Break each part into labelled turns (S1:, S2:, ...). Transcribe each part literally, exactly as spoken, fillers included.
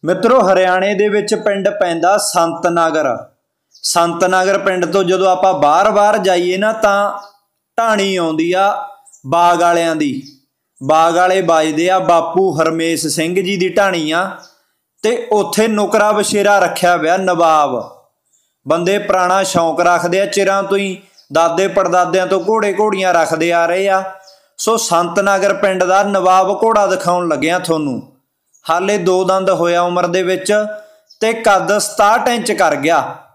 S1: मित्रों हरियाणे दे विच पिंड पैंदा संत नगर। संत नगर पिंड तो जदों आपां बाहर बाहर जाइए ना तां ढाणी आउंदी आ बाग वालियां दी। बाग वाले बजदे आ बापू हरमेश सिंह जी दी ढाणी आ ते उत्थे नुकरा बछेरा रखिया पिया नवाब। बंदे पुराना शौक रखते आ, चिरां तो ही दादे पड़दादियां तो घोड़े घोड़ियां रखते आ रहे आ। सो संत नगर पिंड दा नवाब घोड़ा दिखाउण लग्या थोनू। हाले दो दंद होया उम्र दे विच ते कद सताहठ इंच कर गया।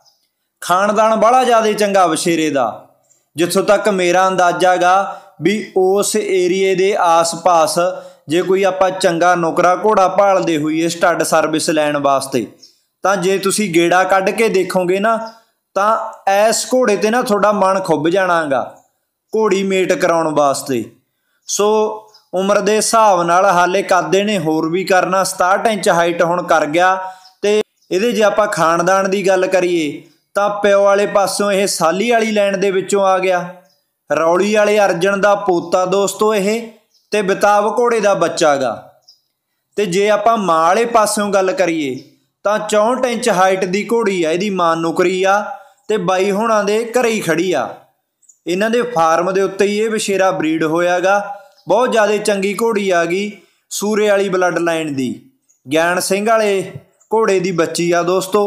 S1: खानदान बड़ा ज़्यादा चंगा बछेरे दा, जिथों तक मेरा अंदाजा गा भी उस एरिए दे आस पास जे कोई आपां चंगा नुकरा घोड़ा भालदे होईए स्टड सर्विस लैण वास्ते, तां जे तुसीं गेड़ा कढ के देखोगे ना तां इस घोड़े ते ना तुहाडा मन खुभ जाणा गा घोड़ी मेट कराउण वास्ते। सो उम्र के हिसाब नाल हाले कद इहने होर भी करना, सताहठ इंच हाइट हुण कर गया। तो ये जे आपां खानदान की गल करिए तां प्यो वाले पासों यह साली वाली लैन दे विचों आ गया। रौली वाले अर्जन का पोता दोस्तों यह ते बिताब घोड़े का बच्चा गा। तो जे आपां मां वाले पासों गल करिए तां चौंठ इंच हाइट की घोड़ी आ, इहदी मां नुकरी आ ते बाई हुणां दे घरे ही खड़ी आ। इन्हां दे फार्म दे उत्ते ही ये बछेरा ब्रीड होया गा। बहुत ज़्यादा चंगी घोड़ी आ गई सूरे वाली ब्लड लाइन की, ज्ञान सिंह वाले घोड़े की बच्ची आ दोस्तों।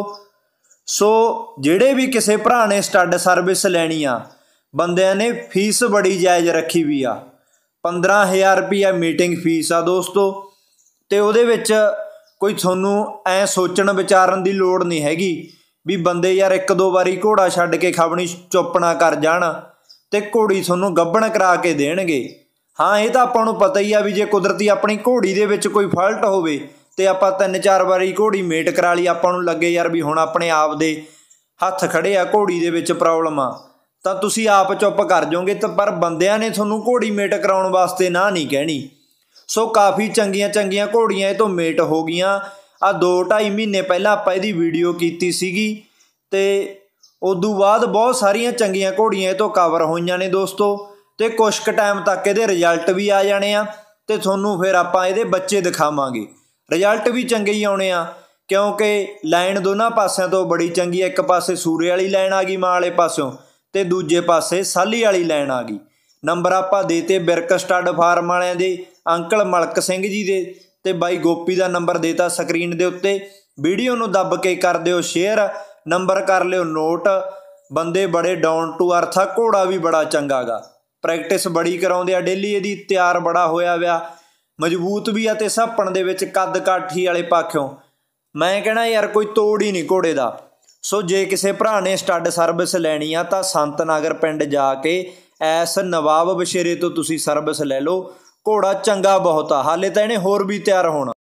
S1: सो जेड़े भी किसी भरा ने स्टड सर्विस लैनी आ, बंदियां ने फीस बड़ी जायज़ रखी हुई आ। पंद्रह हज़ार रुपया मीटिंग फीस आ दोस्तों। तो उहदे विच कोई थोनू ऐ सोचण विचारन की लोड़ नहीं हैगी भी बंदे यार एक दो बारी घोड़ा छड्ड के खबनी चुप ना कर जाण ते घोड़ी थोनू गब्बण करा के देणगे। हाँ, ये तो आपां नूं पता ही आ भी जे कुदरती अपनी घोड़ी दे विच कोई फॉल्ट होवे ते आपां तीन चार बारी घोड़ी मेट करा ली, आपां नूं लगे यार भी हुण अपने आप दे हत्थ खड़े आ घोड़ी दे विच प्रॉब्लम आ, तां तुसीं आप चुप कर जाओगे। तो पर बंदियां ने तुहानूं घोड़ी मेट कराउण वास्ते ना नहीं कहनी। सो काफ़ी चंगियां चंगियां घोड़ियां इह तों मेट हो गईयां। आ दो ढाई महीने पहलां आपां इहदी वीडियो कीती सीगी ते उदों बाद बहुत सारियां चंगियां घोड़ियां इह तों कवर होईयां ने दोस्तों। तो कुछ क टाइम तक ये रिजल्ट भी आ जाने आ ते थोनू फिर आपां इहदे बच्चे दिखावांगे। रिजल्ट भी चंगे ही आने आ क्योंकि लाइन दोनों पासों तो बड़ी चंगी। एक पासे सूरे वाली लाइन आ गई मां वाले पासों ते दूजे पासे साली वाली लाइन आ गई। नंबर आपां देते बिरक स्टड फार्म वालियां दे अंकल मलक सिंह जी दे ते बाई गोपी का नंबर देता स्क्रीन दे उत्ते। वीडियो नूं दब के कर दिओ शेयर, नंबर कर लिओ नोट। बंदे बड़े डाउन टू अर्थ आ, घोड़ा भी बड़ा चंगा गा, प्रैक्टिस बड़ी कराउंदे आ डेली, इहदी तैयार बड़ा होया विया, मजबूत भी आ ते सप्पण दे विच कद काठी वाले पाखों मैं कहना यार कोई तोड़ ही नहीं घोड़े दा। सो जे किसी भरा ने स्टड सर्विस लैनी आ तां संत नगर पिंड जाके ऐस नवाब बछेरे तो तुसीं सर्विस लै लो। घोड़ा चंगा बहुत आ, हाले तां इहने होर भी तैयार होना।